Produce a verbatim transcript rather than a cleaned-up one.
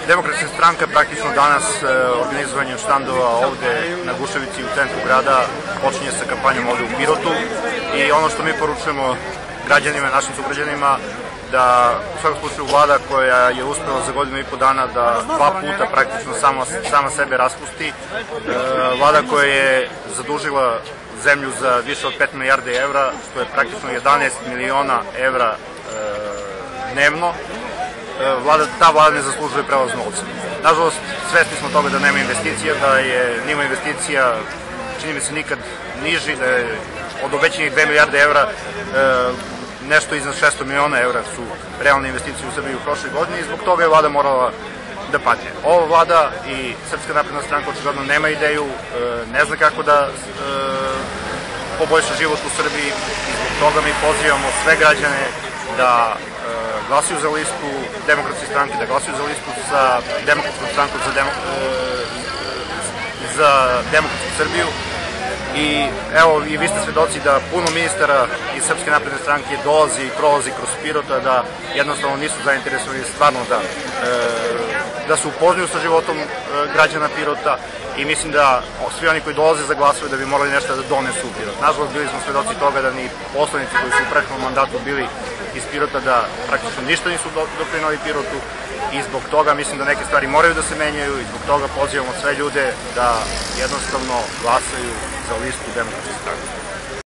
Demokratska stranka praktično danas organizovanjem štandova ovde na Guševici u centru grada počinje sa kampanjom ovde u Pirotu i ono što mi poručujemo građanima, našim sugrađanima, da u svakom slučaju vlada koja je uspela za godinu i po dana da dva puta praktično sama, sama sebe raspusti, vlada koja je zadužila zemlju za više od pet milijardi evra, što je praktično jedanaest miliona evra dnevno, Vlada, ta vlada ne zaslužuje prelaz novca. Nažalost, svesni smo toga da nema investicija, da je nivo investicija, čini mi se, nikad niži, da je od obećanih dve milijarde evra nešto iznad šesto miliona evra su realne investicije u Srbiji u prošloj godini i zbog toga je vlada morala da padne. Ova vlada i Srpska napredna stranka očigledno nema ideju, ne zna kako da poboljša život u Srbiji i zbog toga mi pozivamo sve građane da glasaju za listu Demokratske stranke, da glasaju za listu sa Demokratskom strankom za, demo, za Demokratsku Srbiju. I evo, i vi ste svedoci da puno ministara iz Srpske napredne stranke dolazi i prolazi kroz Pirota, da jednostavno nisu zainteresovani stvarno da, da se upoznaju sa životom građana Pirota i mislim da svi oni koji dolaze za glasove da bi morali nešto da donesu u Pirot. Nažalost, bili smo svedoci toga da ni poslanici koji su u prethodnom mandatu bili iz Pirota da praktično ništa nisu doprineli Pirotu i zbog toga mislim da neke stvari moraju da se menjaju i zbog toga pozivamo sve ljude da jednostavno glasaju za listu Demokratske stranke.